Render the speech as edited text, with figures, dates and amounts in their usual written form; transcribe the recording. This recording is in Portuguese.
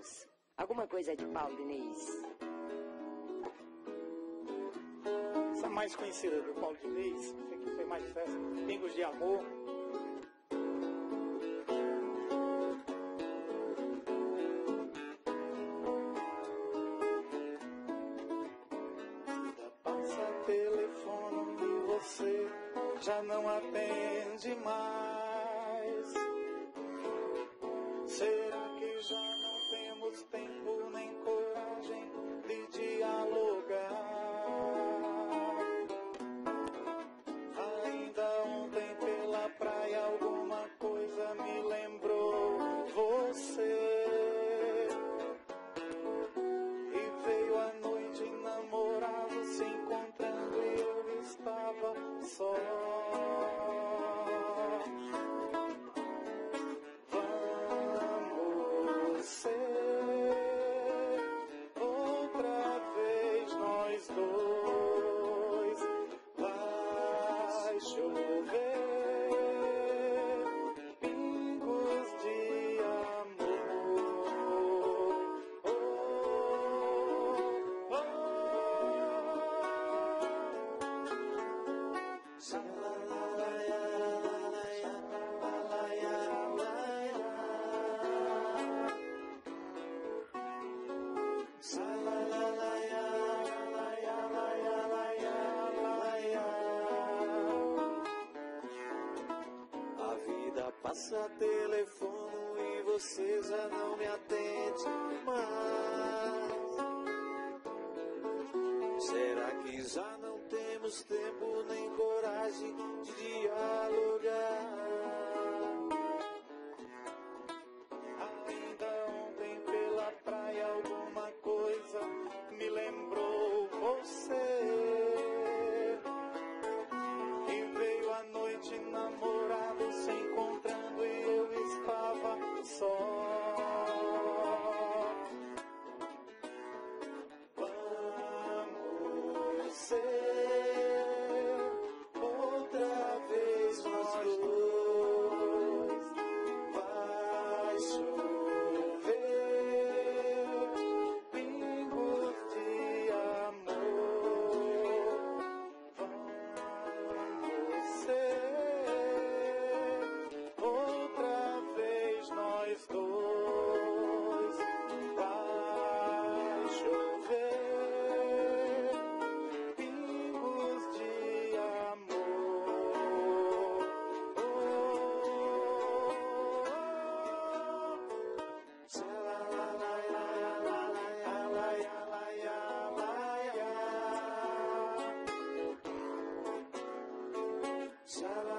Deus. Alguma coisa de Paulo Diniz. Essa mais conhecida do Paulo Diniz, essa aqui foi mais festa, Pingos de Amor. Passa telefone e você já não atende mais. Será que já não temos tempo nem coragem de dialogar? Ainda ontem pela praia alguma coisa me lembrou você. E veio a noite namorados se encontrando e eu estava só. Vamos ser outra vez nós dois. Vai chover pingos de amor. Oh, a vida passa telefone e você já não me atende mais. Será que já não temos tempo nem coragem de dialogar? Ainda ontem pela praia alguma coisa me lembrou você. E veio a noite namorados se encontrando e eu estava só. Vamos ser outra vez nós dois. Vai chover pingos de amor. Vamos ser outra vez nós dois. Vai chover pingos de amor. Oh,